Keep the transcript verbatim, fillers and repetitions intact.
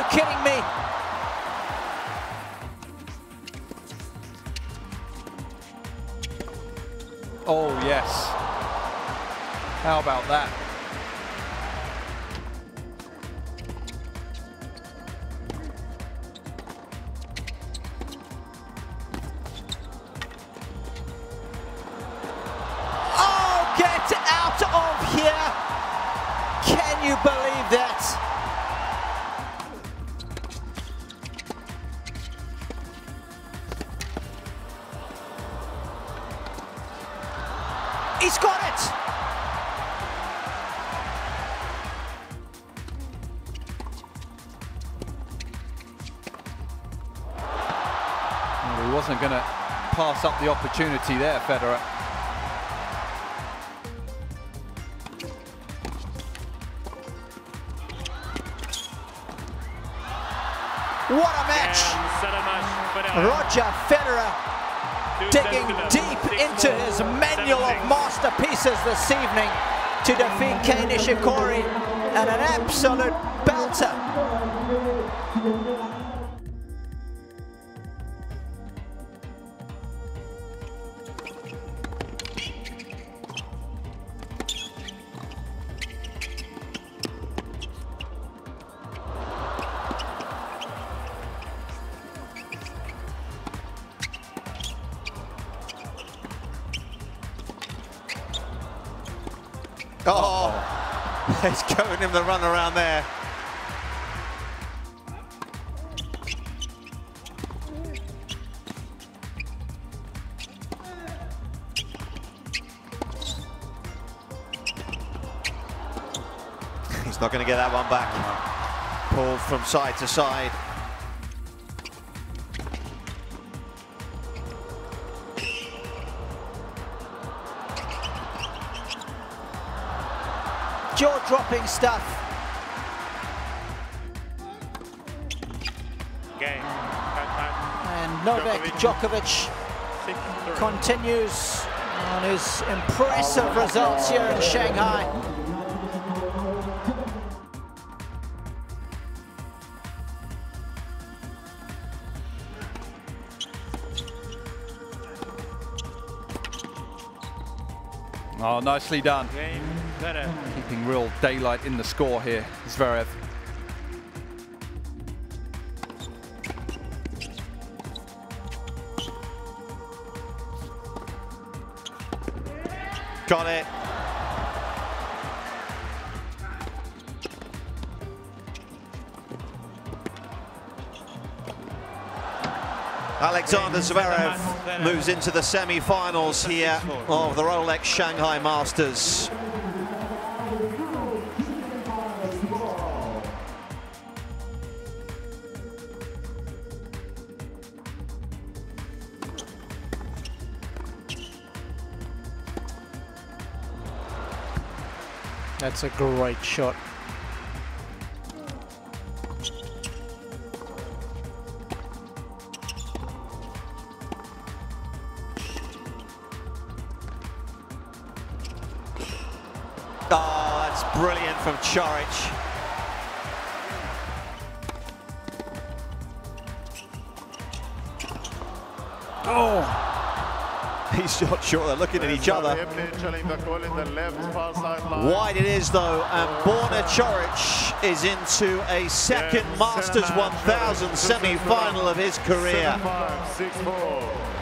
kidding me? Oh, yes. How about that? Oh, get out of here! Can you believe that? He's got it! Well, he wasn't going to pass up the opportunity there, Federer. What a match! Roger Federer digging deep into his manual of masterpieces this evening to defeat Kei Nishikori, and an absolute belter. Oh, he's giving him the run around there. He's not going to get that one back. Pulled from side to side. Jaw-dropping stuff. Game. And Novak Djokovic continues on his impressive results here in Shanghai. Oh, nicely done. Keeping real daylight in the score here, Zverev. Got it. Alexander Zverev moves into the semi-finals here of the Rolex Shanghai Masters. That's a great shot. Oh, that's brilliant from Chorich. Oh! He's not sure, they're looking at each other. Wide it is though, and Borna Chorich is into a second Masters one thousand semi-final of his career.